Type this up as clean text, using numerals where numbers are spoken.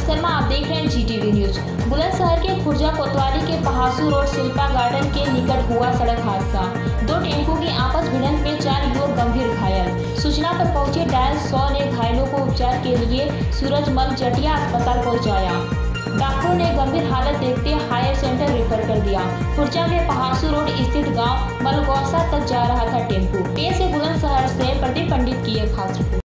शर्मा, आप देख रहे हैं GTV न्यूज। बुलंदशहर के खुर्जा कोतवाली के पहासू रोड शिल्पा गार्डन के निकट हुआ सड़क हादसा। 2 टेम्पो की आपस भिड़ंत में 4 युवक गंभीर घायल। सूचना पर पहुंचे डायल 100 ने घायलों को उपचार के लिए सूरजमल जटिया अस्पताल पहुंचाया। डॉक्टरों ने गंभीर हालत देखते हायर सेंटर रेफर कर दिया। खुर्जा में पहासू रोड स्थित गांव मलगौसा तक जा रहा था टेम्पो। पेश है बुलंदशहर से प्रदीप पंडित की एक खास रिपोर्ट।